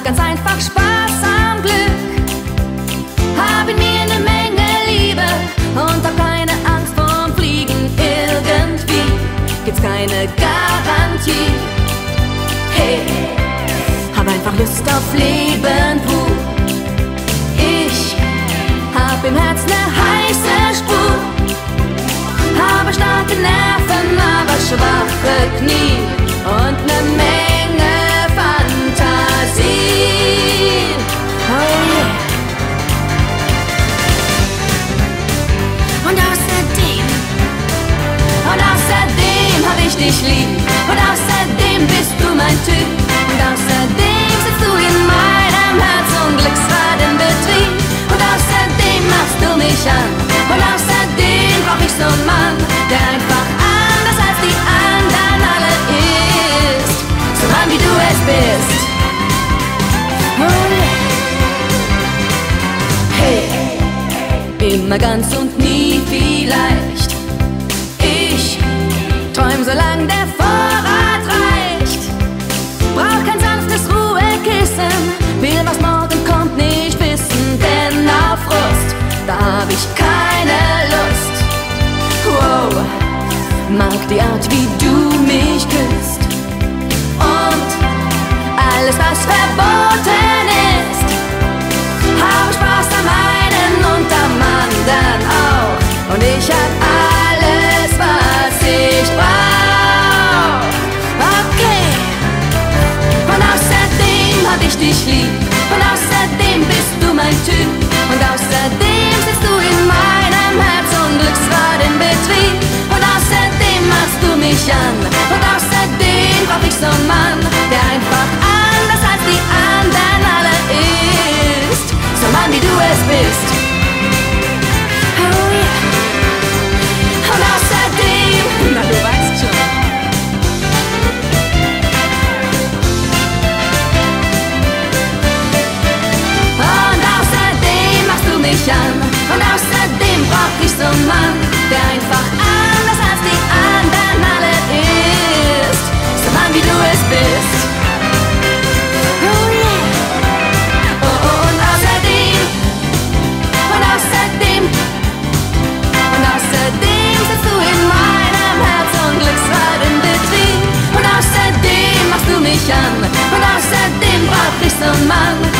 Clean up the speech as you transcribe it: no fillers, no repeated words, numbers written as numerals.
hab ganz einfach Spaß am Glück. Hab in mir eine Menge Liebe und hab keine Angst vorm Fliegen. Irgendwie gibt's keine Garantie. Hey, hab einfach Lust auf Leben pur. Ich hab im Herzen ne heiße Spur. Habe starke Nerven, aber schwache Knie und ne Menge Fantasie. Oh yeah. Und außerdem hab ich dich lieb. Und außerdem bist du mein Typ. Und außerdem sitzt du in meinem Herz und Glücksrad im Betrieb. Und außerdem machst du mich an. Und außerdem brauch ich so einen Mann, der einfach anders als die anderen alle ist. So Mann wie du es bist. Oh yeah. Hey, immer ganz und nie vielleicht. Ich träum, solang der Vorrat reicht. Brauch kein sanftes Ruhekissen, will, was morgen kommt, nicht wissen. Denn auf Frust, da hab ich keine Lust. Wow, mag die Art, wie du mich küsst. Und alles, was verboten ist. Habe Spaß am einen und am anderen auch. Und ich hab alles, was ich brauch. Okay. Und außerdem hab ich dich lieb. Und außerdem bist du mein Typ. Und außerdem sitzt du in meinem Herz und Glücksrad im Betrieb. Und außerdem machst du mich an. Und außerdem brauch ich so einen Mann, der einfach anders als die anderen alle ist. So Mann, wie du es bist. Oh yeah. Und außerdem, na du weißt schon. Und außerdem machst du mich an. Und außerdem brauch ich so einen Mann, der einfach anders als die anderen alle ist. So Mann, wie du es bist. Oh yeah. Oh, oh, und außerdem sitzt du in meinem Herz und Glücksrad im Betrieb. Und außerdem machst du mich an. Und außerdem brauch ich so einen Mann,